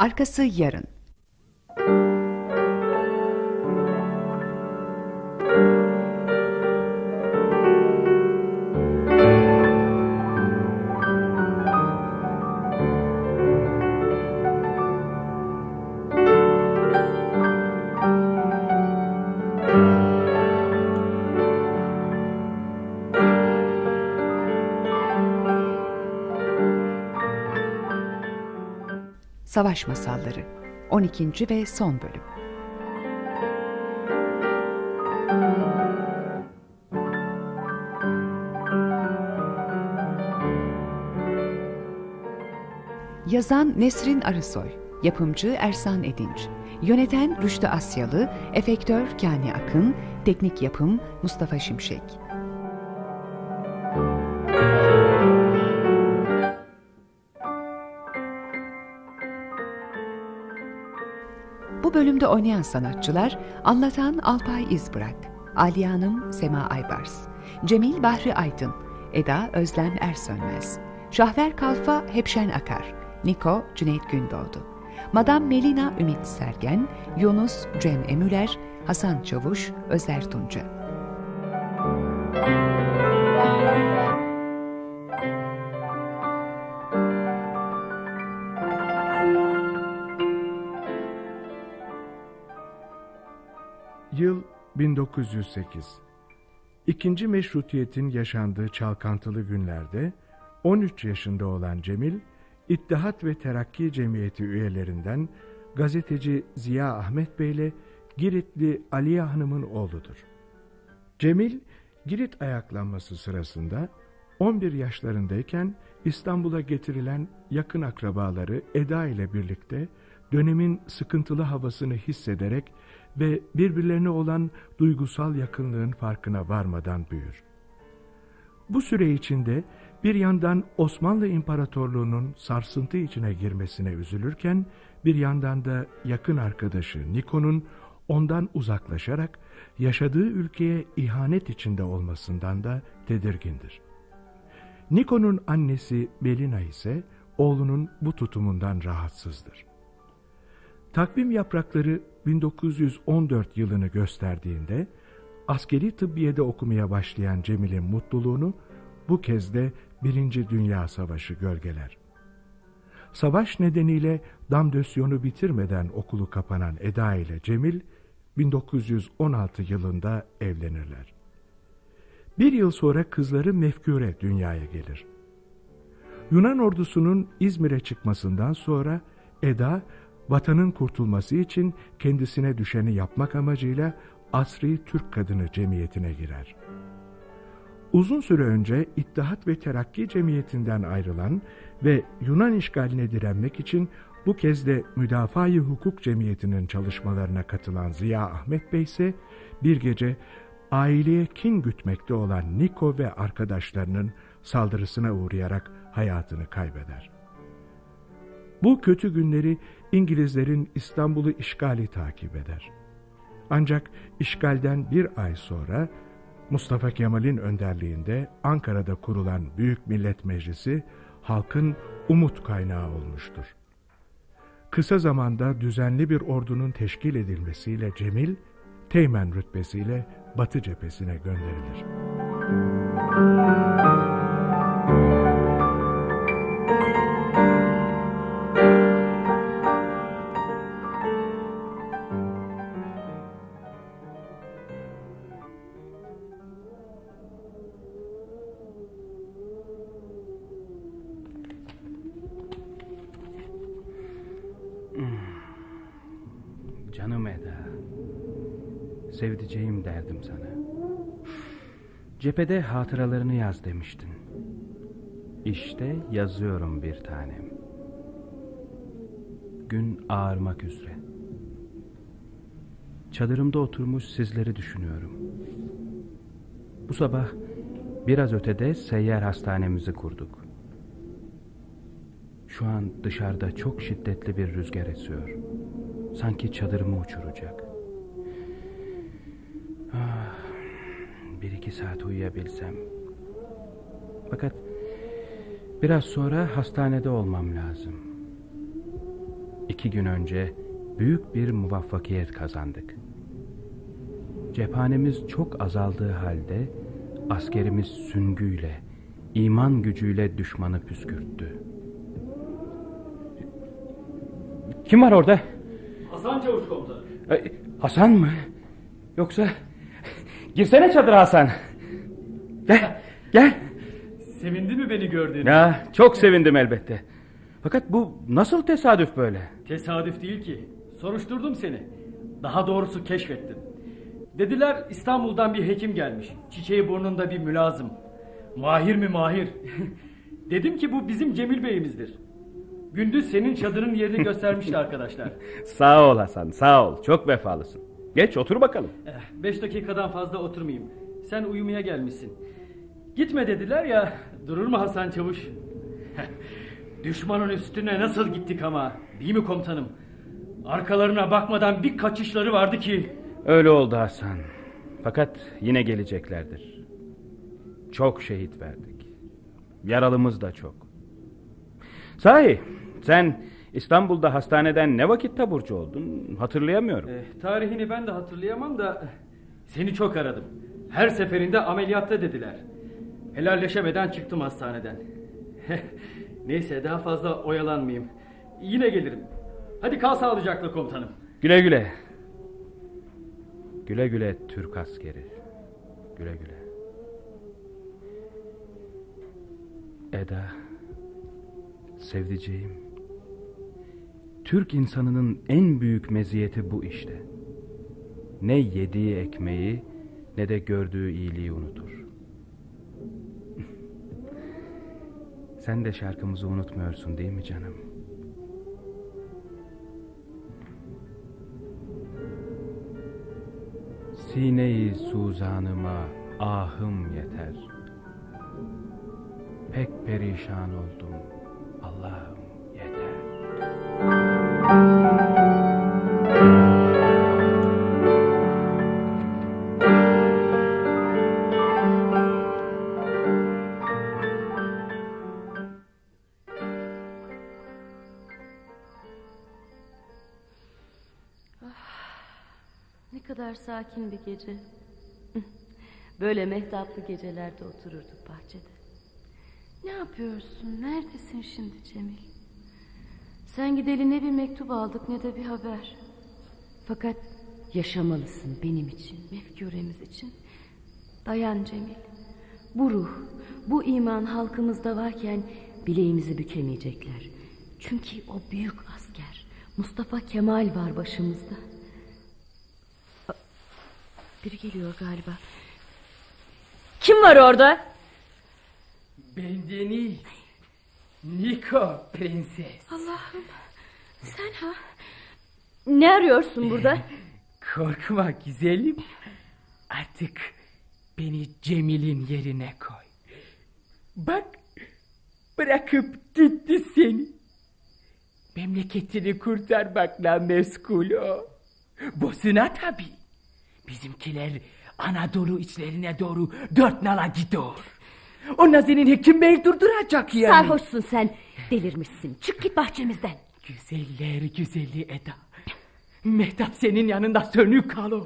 Arkası yarın. Savaş Masalları 12. ve son bölüm. Yazan Nesrin Arısoy, yapımcı Ersan Edinç, yöneten Rüştü Asyalı, efektör Kani Akın, teknik yapım Mustafa Şimşek. Bu bölümde oynayan sanatçılar: anlatan Alpay İzbırak, Aliye Hanım Sema Aybars, Cemil Bahri Aydın, Eda Özlem Ersönmez, Şahver Kalfa Hepşen Akar, Niko Cüneyt Gündoğdu, Madam Melina Ümit Sergen, Yunus Cem Emüler, Hasan Çavuş Özer Tunca. Yıl 1908. İkinci meşrutiyetin yaşandığı çalkantılı günlerde 13 yaşında olan Cemil, İttihat ve Terakki Cemiyeti üyelerinden gazeteci Ziya Ahmet Bey ile Giritli Aliye Hanım'ın oğludur. Cemil, Girit ayaklanması sırasında 11 yaşlarındayken İstanbul'a getirilen yakın akrabaları Eda ile birlikte dönemin sıkıntılı havasını hissederek ve birbirlerine olan duygusal yakınlığın farkına varmadan büyür. Bu süre içinde bir yandan Osmanlı İmparatorluğu'nun sarsıntı içine girmesine üzülürken, bir yandan da yakın arkadaşı Niko'nun ondan uzaklaşarak yaşadığı ülkeye ihanet içinde olmasından da tedirgindir. Niko'nun annesi Melina ise oğlunun bu tutumundan rahatsızdır. Takvim yaprakları 1914 yılını gösterdiğinde askeri tıbbiyede okumaya başlayan Cemil'in mutluluğunu bu kez de 1. Dünya Savaşı gölgeler. Savaş nedeniyle damdösyonu bitirmeden okulu kapanan Eda ile Cemil 1916 yılında evlenirler. Bir yıl sonra kızları Mefkure dünyaya gelir. Yunan ordusunun İzmir'e çıkmasından sonra Eda, vatanın kurtulması için kendisine düşeni yapmak amacıyla Asri Türk Kadını Cemiyeti'ne girer. Uzun süre önce İttihat ve Terakki Cemiyeti'nden ayrılan ve Yunan işgaline direnmek için bu kez de Müdafaa-i Hukuk Cemiyeti'nin çalışmalarına katılan Ziya Ahmet Bey ise bir gece aileye kin gütmekte olan Niko ve arkadaşlarının saldırısına uğrayarak hayatını kaybeder. Bu kötü günleri İngilizlerin İstanbul'u işgali takip eder. Ancak işgalden bir ay sonra Mustafa Kemal'in önderliğinde Ankara'da kurulan Büyük Millet Meclisi halkın umut kaynağı olmuştur. Kısa zamanda düzenli bir ordunun teşkil edilmesiyle Cemil, Teğmen rütbesiyle Batı cephesine gönderilir. Canım Eda, sevdiceğim derdim sana. Cephede hatıralarını yaz demiştin. İşte yazıyorum bir tanem. Gün ağarmak üzere. Çadırımda oturmuş sizleri düşünüyorum. Bu sabah biraz ötede seyyar hastanemizi kurduk. Şu an dışarıda çok şiddetli bir rüzgar esiyor. Sanki çadırımı uçuracak. Bir iki saat uyuyabilsem. Fakat biraz sonra hastanede olmam lazım. 2 gün önce büyük bir muvaffakiyet kazandık. Cephanemiz çok azaldığı halde askerimiz süngüyle, iman gücüyle düşmanı püskürttü. Kim var orada? Hasan Çavuş komutanım. Hasan mı? Yoksa... Girsene çadıra Hasan. Gel. Sevindi mi beni gördüğünü? Ya, çok sevindim elbette. Fakat bu nasıl tesadüf böyle? Tesadüf değil ki. Soruşturdum seni. Daha doğrusu keşfettim. Dediler İstanbul'dan bir hekim gelmiş. Çiçeği burnunda bir mülazım. Mahir mi mahir? Dedim ki bu bizim Cemil Bey'imizdir. Gündüz senin çadırın yerini göstermişti arkadaşlar. Sağ ol Hasan, sağ ol. Çok vefalısın. Geç otur bakalım. 5 dakikadan fazla oturmayayım. Sen uyumaya gelmişsin. Gitme dediler ya. Durur mu Hasan Çavuş? Düşmanın üstüne nasıl gittik ama. Değil mi komutanım? Arkalarına bakmadan bir kaçışları vardı ki. Öyle oldu Hasan. Fakat yine geleceklerdir. Çok şehit verdik. Yaralımız da çok. Sahi sen İstanbul'da hastaneden ne vakit taburcu oldun? Hatırlayamıyorum. Tarihini ben de hatırlayamam da seni çok aradım. Her seferinde ameliyatta dediler. Helalleşemeden çıktım hastaneden. Neyse daha fazla oyalanmayayım. Yine gelirim. Hadi kal sağlıcakla komutanım. Güle güle. Güle güle Türk askeri. Güle güle. Eda, sevdiceğim. Türk insanının en büyük meziyeti bu işte. Ne yediği ekmeği ne de gördüğü iyiliği unutur. Sen de şarkımızı unutmuyorsun değil mi canım? Sine-i suzanıma ahım yeter. Pek perişan oldum, Allah'ım yeter. Ne kadar sakin bir gece. Böyle mehtaplı gecelerde otururduk bahçede. Ne yapıyorsun? Neredesin şimdi Cemil? Sen gideli ne bir mektup aldık ne de bir haber. Fakat yaşamalısın benim için, mefkûremiz için. Dayan Cemil. Bu ruh, bu iman halkımızda varken bileğimizi bükemeyecekler. Çünkü o büyük asker Mustafa Kemal var başımızda. Biri geliyor galiba. Kim var orada? Bendeniz. Niko prenses. Allah'ım, sen ha? Ne arıyorsun burada? Korkma güzelim. Artık beni Cemil'in yerine koy. Bak, bırakıp gitti seni. Memleketini kurtarmakla meşgul o. Bosna tabii. Bizimkiler Anadolu içlerine doğru 4 nala gidiyor. Onunla senin hekim bey durduracak yani. Sarhoşsun sen, delirmişsin. Çık git bahçemizden. Güzeller güzeli Eda. Mehtap senin yanında sönük kalır.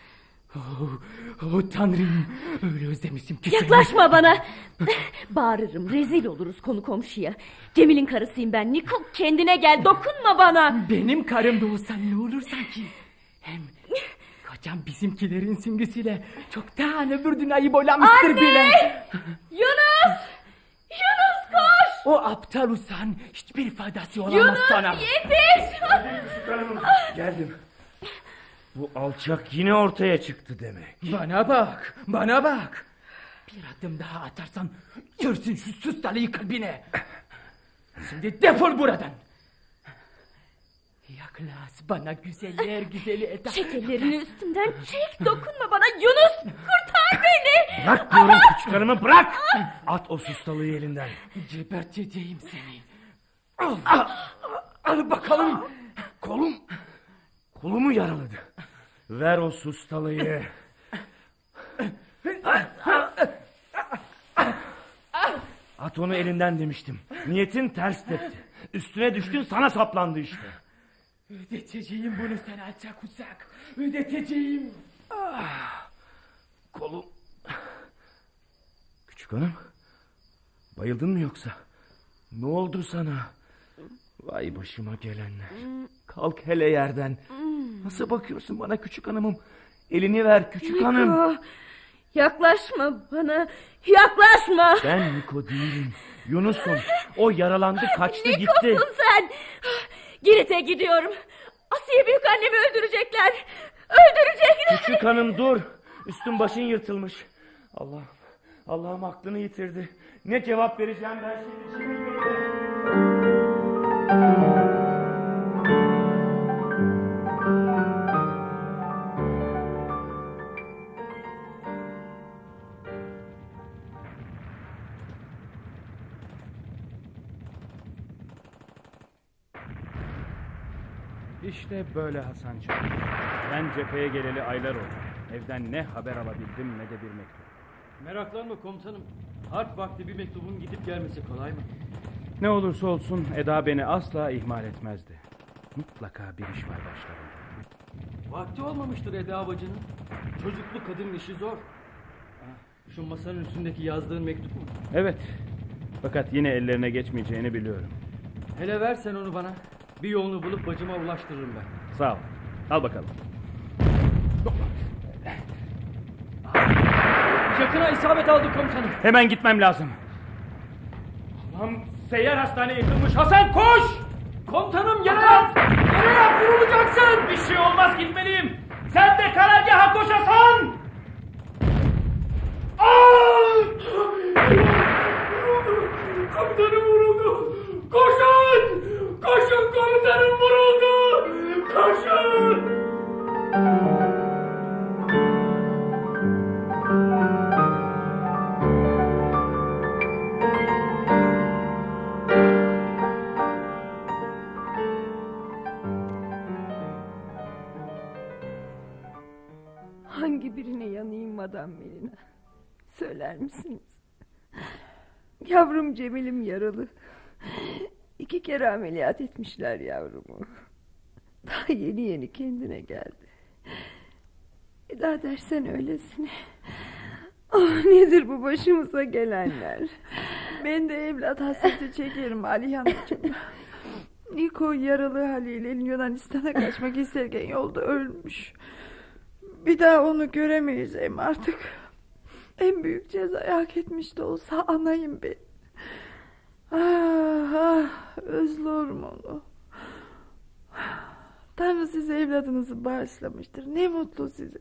Oh tanrım, öyle özlemişim ki yaklaşma seni. bana. Bağırırım, rezil oluruz konu komşuya. Cemil'in karısıyım ben. Niko, kendine gel, dokunma bana. Benim karım da olsan ne olur sanki. Hem kocam bizimkilerin süngüsüyle çoktan öbür dünyayı boylamıştır bile. Yunus! Yunus koş! O aptal usan hiçbir faydası olamaz sana. Yunus yetiş! Geldim. Bu alçak yine ortaya çıktı demek. Bana bak. Bir adım daha atarsan görsün şu sustalıyı kalbine. Şimdi defol buradan. Yaklaş bana güzeller güzeli Eda. Çek ellerini üstümden, çek, dokunma bana Yunus! Kurtar beni! Bırak diyorum küçük hanımı, bırak! At o sustalığı elinden. Geberteceğim seni. Al bakalım. Kolumu yaraladı. Ver o sustalığı. At onu elinden demiştim. Niyetin ters tepti. Üstüne düştün, sana saplandı işte. Ödeteceğim bunu sen alçak uzak. Ödeteceğim. Kolum. Küçük hanım. Bayıldın mı yoksa? Ne oldu sana? Vay başıma gelenler. Kalk hele yerden. Nasıl bakıyorsun bana küçük hanımım? Elini ver küçük hanım. Yaklaşma bana. Yaklaşma. Ben Niko değilim. Yunus'um. O yaralandı, kaçtı, gitti. Niko'sun sen. Girit'e gidiyorum. Asiye büyükannemi öldürecekler. Öldürecekler. Küçük hanım dur. Üstün başın yırtılmış. Allah'ım aklını yitirdi. Ne cevap vereceğim ben şimdi? İşte böyle Hasancığım. Ben cepheye geleli aylar oldu. Evden ne haber alabildim ne de bir mektup. Meraklanma komutanım. Harp vakti bir mektubun gidip gelmesi kolay mı? Ne olursa olsun Eda beni asla ihmal etmezdi. Mutlaka bir iş var başlarında. Vakti olmamıştır Eda bacının. Çocuklu kadının işi zor. Şu masanın üstündeki yazdığın mektup mu? Evet. Fakat yine ellerine geçmeyeceğini biliyorum. Hele ver sen onu bana. Bir yolunu bulup bacıma ulaştırırım ben. Sağ ol. Al bakalım. Yakına isabet aldı komutanım. Hemen gitmem lazım. Allah'ım, seyyar hastane yıkılmış. Hasan koş! Komutanım yere yat! Yere yat, vurulacaksın! Bir şey olmaz, gitmeliyim. Sen de karargaha koş Hasan! Komutanım vuruldu! Koşun! Koşun, komutanım vuruldu! Koşun! Hangi birine yanayım Madam Melina? Söyler misiniz? Yavrum Cemil'im yaralı. 2 kere ameliyat etmişler yavrumu. Daha yeni kendine geldi. Eda dersen öylesine. Oh, nedir bu başımıza gelenler? Ben de evlat hasreti çekerim Ali Hanımcığım. Niko yaralı haliyle Yunanistan'a kaçmak isterken yolda ölmüş. Bir daha onu göremeyiz hem artık. En büyük cezayı hak etmiş de olsa anayım ben. Özlüyorum onu. Tanrı size evladınızı bağışlamıştır. Ne mutlu size.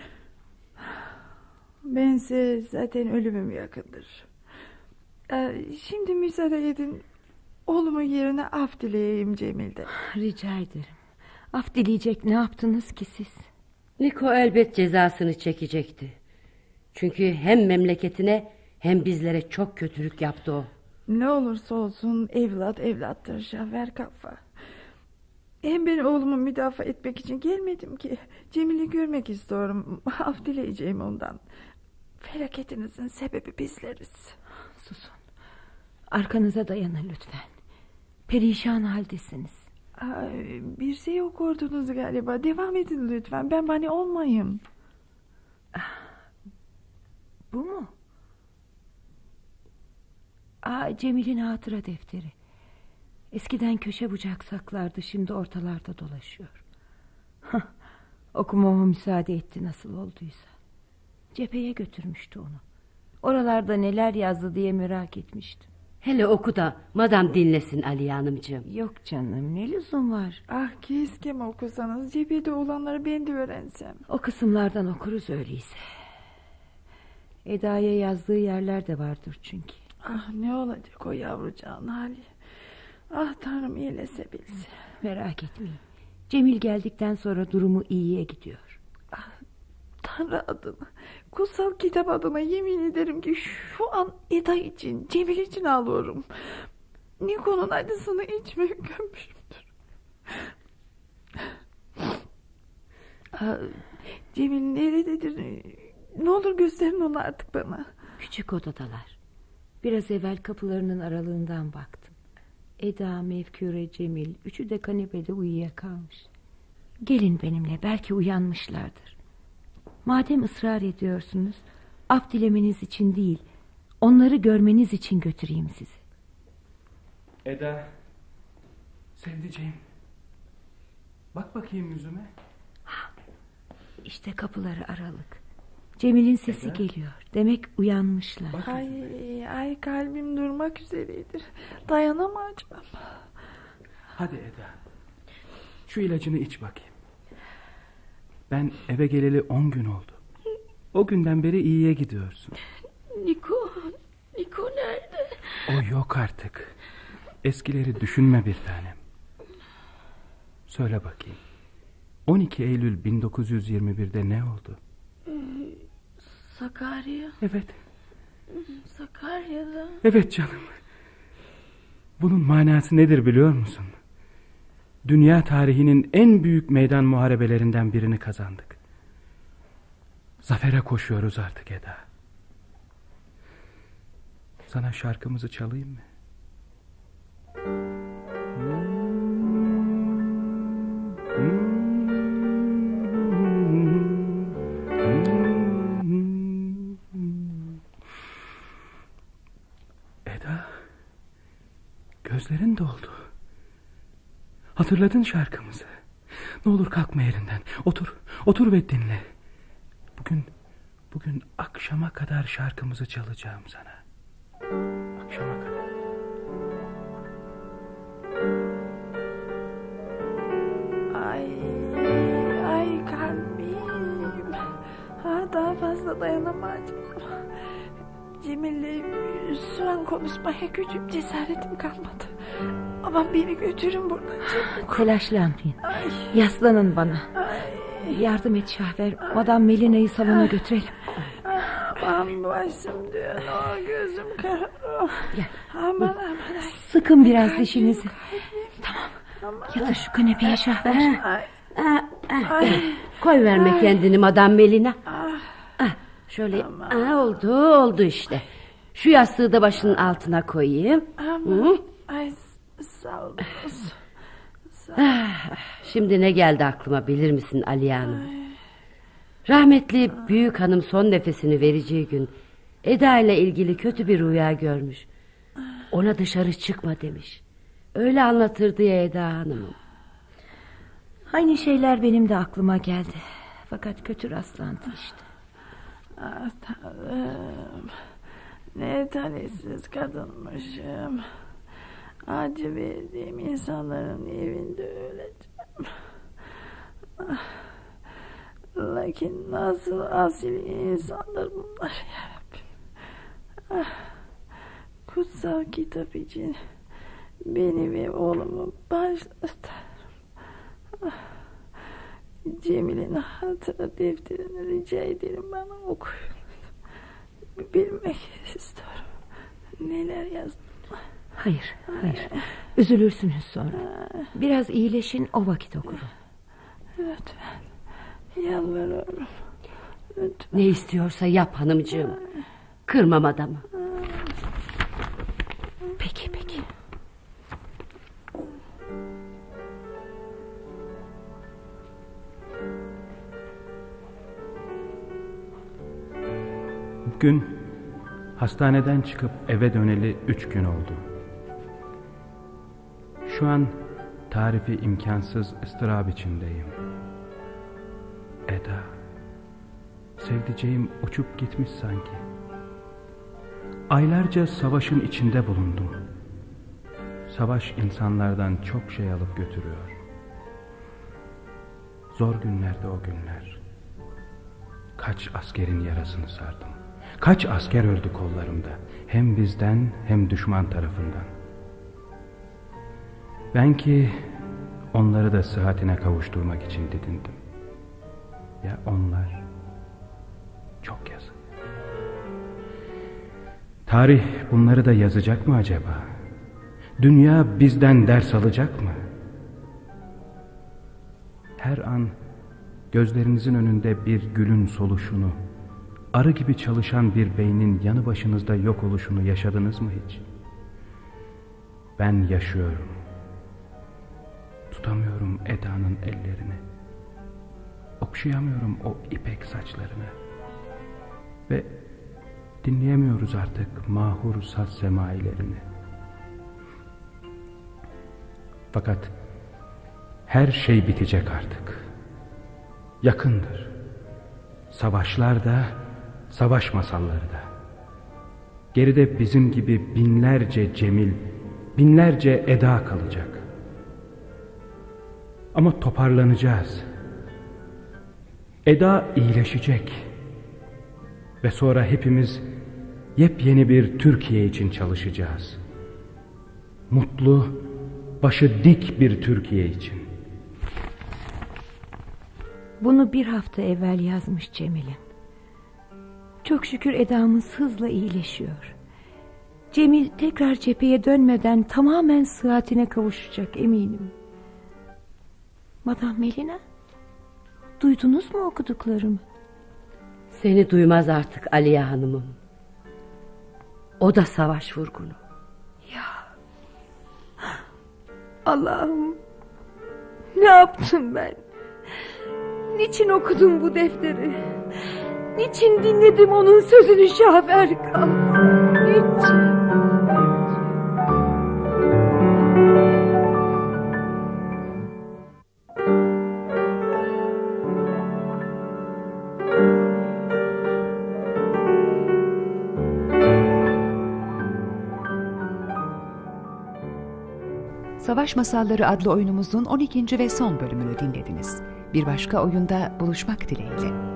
Bense zaten ölümüm yakındır. Şimdi müsaade edin. Oğlumun yerine af dileyeyim Cemil'den. Rica ederim. Af dileyecek ne yaptınız ki siz? Niko elbet cezasını çekecekti. Çünkü hem memleketine hem bizlere çok kötülük yaptı o. Ne olursa olsun evlat evlattır Şahver Kafa. Hem ben oğlumu müdafaa etmek için gelmedim ki. Cemil'i görmek istiyorum. Af dileyeceğim ondan. Felaketinizin sebebi bizleriz. Susun. Arkanıza dayanın lütfen. Perişan haldesiniz. Bir şey okurdunuz galiba. Devam edin lütfen. Ben mani olmayayım. Bu mu? Cemil'in hatıra defteri. Eskiden köşe bucak saklardı, şimdi ortalarda dolaşıyor. Okumama müsaade etti nasıl olduysa. Cepheye götürmüştü onu. Oralarda neler yazdı diye merak etmiştim. Hele oku da madam dinlesin Aliye Hanımcığım. Yok canım, ne lüzum var? Keşke mi okusanız, cephede olanları ben de öğrensem. O kısımlardan okuruz öyleyse. Eda'ya yazdığı yerler de vardır çünkü. Ne olacak o yavrucağın hali. Tanrım iyilese bilse. Merak etmeyin. Cemil geldikten sonra durumu iyiye gidiyor. Tanrı adına, kutsal kitap adına yemin ederim ki şu an Eda için, Cemil için ağlıyorum. Niko'nun acısını içime gömmüşümdür. Cemil nerededir? Ne olur gösterin onu artık bana. Küçük odadalar. Biraz evvel kapılarının aralığından baktım. Eda, Mevkure, Cemil, üçü de kanepede uyuyakalmış. Gelin benimle, belki uyanmışlardır. Madem ısrar ediyorsunuz, af dilemeniz için değil, onları görmeniz için götüreyim sizi. Eda, sevdiceğim, bak bakayım yüzüme. İşte kapıları aralık. Cemil'in sesi Eda, geliyor. Demek uyanmışlar. bak Ay kalbim durmak üzereydir. Dayanamayacağım. Hadi Eda, şu ilacını iç bakayım. Ben eve geleli 10 gün oldu. O günden beri iyiye gidiyorsun. Niko nerede? O yok artık. Eskileri düşünme bir tanem. Söyle bakayım. 12 Eylül 1921'de ne oldu? Sakarya. Evet. Sakarya'da. Evet canım. Bunun manası nedir biliyor musun? Dünya tarihinin en büyük meydan muharebelerinden birini kazandık. Zafere koşuyoruz artık Eda. Sana şarkımızı çalayım mı? Eda, gözlerin doldu. Hatırladın şarkımızı. Ne olur kalkma yerinden. Otur ve dinle. Bugün akşama kadar şarkımızı çalacağım sana. Akşama kadar. Ay kalbim. Daha fazla dayanamayacağım. Cemil'le şu an konuşmaya gücüm, cesaretim kalmadı. Ama beni götürün buradan. Telaşlanmayın. Yaslanın bana. Yardım et Şahver. Madam Melina'yı salona götürelim. Aman başım dönüyor, gözüm kararıyor. Gel. Aman. Sıkın biraz dişinizi. Tamam. Yatır şu kanepeye Şahver. Koy verme kendini Madam Melina. Şöyle oldu işte. Şu yastığı da başının altına koyayım. Ay sağ ol. Şimdi ne geldi aklıma bilir misin Aliye Hanım? Rahmetli büyük hanım son nefesini vereceği gün Eda ile ilgili kötü bir rüya görmüş. Ona dışarı çıkma demiş. Öyle anlatırdı ya Eda Hanım'ım. Aynı şeyler benim de aklıma geldi. Fakat kötü rastlantı işte. Tanrım, ne talihsiz kadınmışım. Acı verdiğim insanların evinde öleceğim. Lakin nasıl asil insanlar bunlar yarabbim. Kutsal kitap için beni ve oğlumu bağışlat. Cemil'in hatıra defterini rica ederim, bana okuyun. Bilmek istiyorum. Neler yazdım. Hayır. Üzülürsünüz sonra. Biraz iyileşin, o vakit okurum. Lütfen. Yalvarıyorum. Lütfen. Ne istiyorsa yap hanımcığım. Kırmam adamı. Peki. Bugün hastaneden çıkıp eve döneli 3 gün oldu. Şu an tarifi imkansız ıstırap içindeyim. Eda, sevdiceğim uçup gitmiş sanki. Aylarca savaşın içinde bulundum. Savaş insanlardan çok şey alıp götürüyor. Zor günlerdi o günler. Kaç askerin yarasını sardım. Kaç asker öldü kollarımda. Hem bizden hem düşman tarafından. Ben ki onları da sıhhatine kavuşturmak için didindim. Ya onlar? Çok yazık. Tarih bunları da yazacak mı acaba? Dünya bizden ders alacak mı? Her an gözlerinizin önünde bir gülün soluşunu, arı gibi çalışan bir beynin yanı başınızda yok oluşunu yaşadınız mı hiç? Ben yaşıyorum. Tutamıyorum Eda'nın ellerini. Okşayamıyorum o ipek saçlarını. Ve dinleyemiyoruz artık mahur saz semailerini. Fakat her şey bitecek artık. Yakındır. Savaşlar da, savaş masalları da. Geride bizim gibi binlerce Cemil, binlerce Eda kalacak. Ama toparlanacağız. Eda iyileşecek. Ve sonra hepimiz yepyeni bir Türkiye için çalışacağız. Mutlu, başı dik bir Türkiye için. Bunu bir hafta evvel yazmış Cemil'in. Çok şükür Eda'mız hızla iyileşiyor. Cemil tekrar cepheye dönmeden tamamen sıhhatine kavuşacak eminim. Madam Melina, duydunuz mu okuduklarımı? Seni duymaz artık Aliye Hanım'ım. O da savaş vurgunu. Ya Allah'ım, ne yaptım ben? Niçin okudum bu defteri? Niçin dinledim onun sözünü Şaferkan? Niçin? Savaş Masalları adlı oyunumuzun 12. ve son bölümünü dinlediniz. Bir başka oyunda buluşmak dileğiyle.